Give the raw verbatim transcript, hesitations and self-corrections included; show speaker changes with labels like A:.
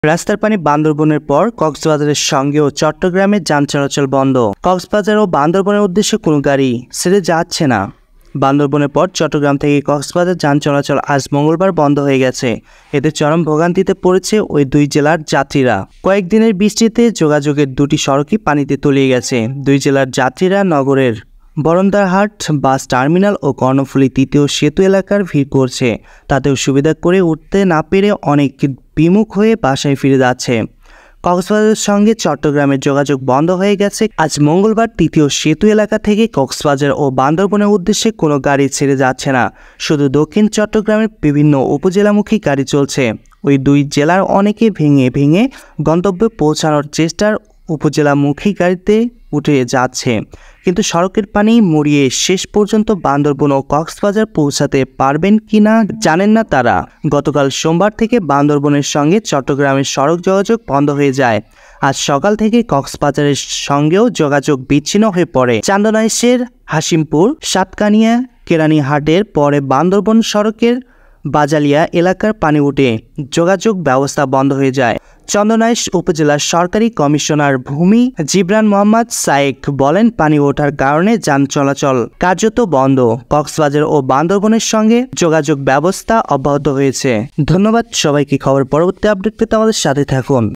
A: রাস্তার পানি বান্দরবনের পর কক্সবাজারের সঙ্গেও চট্টগ্রামে যান চলাচল বন্ধ। কক্সবাজার ও বান্দরবনের উদ্দেশ্যে কোনো গাড়ি ছেড়ে যাচ্ছে না। বান্দরবনের পর চট্টগ্রাম থেকে কক্সবাজার যান চলাচল আজ মঙ্গলবার বন্ধ হয়ে গেছে। এতে চরম ভোগান্তিতে পড়েছে ওই দুই জেলার যাত্রীরা। কয়েকদিনের বৃষ্টিতে যোগাযোগের দুটি সড়কই পানিতে তলিয়ে গেছে। দুই জেলার যাত্রীরা নগরের বরন্দারহাট বাস টার্মিনাল ও কর্ণফুলী তৃতীয় সেতু এলাকার ভিড় করছে। তাতেও সুবিধা করে উঠতে না পেরে অনেক বিমুখ হয়ে বাসায় ফিরে যাচ্ছে। কক্সবাজারের সঙ্গে চট্টগ্রামের যোগাযোগ বন্ধ হয়ে গেছে। আজ মঙ্গলবার তৃতীয় সেতু এলাকা থেকে কক্সবাজার ও বান্দরবনের উদ্দেশ্যে কোনো গাড়ি ছেড়ে যাচ্ছে না। শুধু দক্ষিণ চট্টগ্রামের বিভিন্ন উপজেলামুখী গাড়ি চলছে। ওই দুই জেলার অনেকে ভেঙে ভেঙে গন্তব্যে পৌঁছানোর চেষ্টার উপজেলামুখী গাড়িতে উঠে যাচ্ছে, কিন্তু সড়কের পানি মুড়িয়ে শেষ পর্যন্ত বান্দরবন ও কক্সবাজার পৌঁছাতে পারবেন কিনা জানেন না তারা। গতকাল সোমবার থেকে বান্দরবনের সঙ্গে চট্টগ্রামের সড়ক যোগাযোগ বন্ধ হয়ে যায়। আজ সকাল থেকে কক্সবাজারের সঙ্গেও যোগাযোগ বিচ্ছিন্ন হয়ে পড়ে। চান্দনাইশের হাসিমপুর, সাতকানিয়া, কেরানীহাটের পরে বান্দরবন সড়কের বাজালিয়া এলাকার পানি উঠে যোগাযোগ ব্যবস্থা বন্ধ হয়ে যায়। চন্দনাইশ উপজেলার সরকারি কমিশনার ভূমি জিবরান মোহাম্মদ সায়েক বলেন, পানি ওঠার কারণে যান চলাচল কার্যত বন্ধ। কক্সবাজার ও বান্দরবনের সঙ্গে যোগাযোগ ব্যবস্থা অব্যাহত হয়েছে। ধন্যবাদ সবাইকে। খবর পরবর্তী আপডেট পেতে আমাদের সাথে থাকুন।